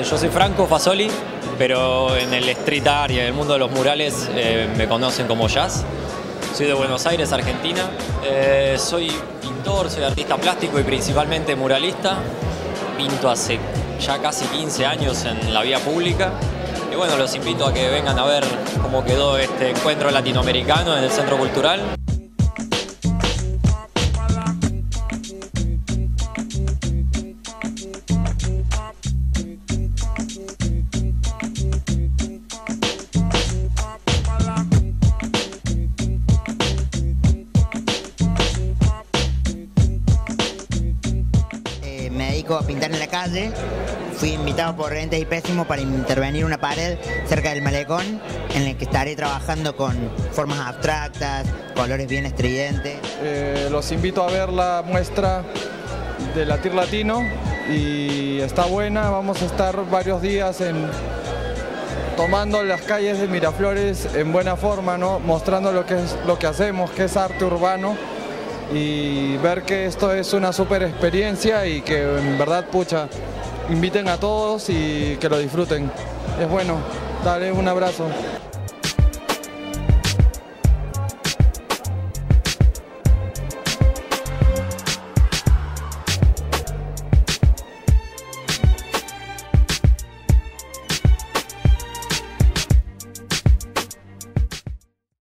Yo soy Franco Fasoli, pero en el street art y en el mundo de los murales me conocen como Jazz. Soy de Buenos Aires, Argentina. Soy pintor, soy artista plástico y principalmente muralista. Pinto hace ya casi 15 años en la vía pública. Y bueno, los invito a que vengan a ver cómo quedó este encuentro latinoamericano en el Centro Cultural. Me dedico a pintar en la calle. Fui invitado por Entes y Pésimos para intervenir una pared cerca del malecón en el que estaré trabajando con formas abstractas, colores bien estridentes. Los invito a ver la muestra de Latir Latino y está buena. Vamos a estar varios días tomando las calles de Miraflores en buena forma, ¿no? Mostrando lo que hacemos, que es arte urbano, y ver que esto es una súper experiencia y que en verdad, pucha, inviten a todos y que lo disfruten. Es bueno. Dale un abrazo.